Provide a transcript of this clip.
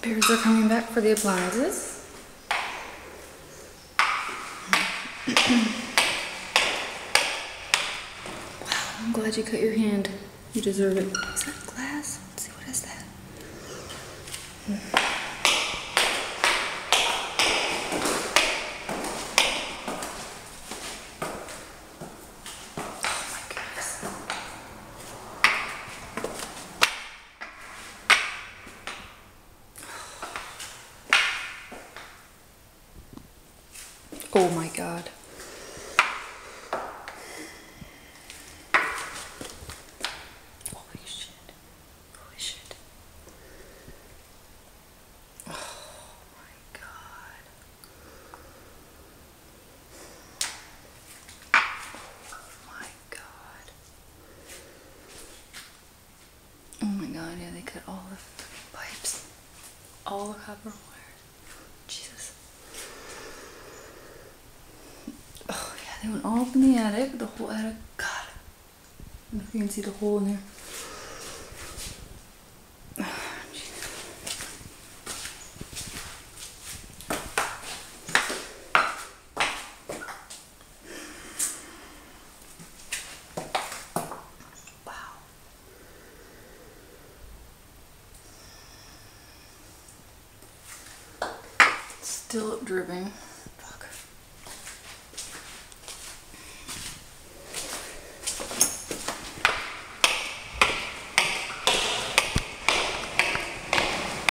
Bears are coming back for the appliances. Wow, I'm glad you cut your hand. You deserve it. Is that glass? Let's see, what is that? Oh my goodness. Oh my God. Holy shit. Holy shit. Oh my God. Oh my God. Oh my God, yeah, they cut all the pipes. All the copper wire. Jesus. Oh yeah, they went all up in the attic, the whole attic. God. I don't know if you can see the hole in there. Oh, Jesus. Wow. Still dripping.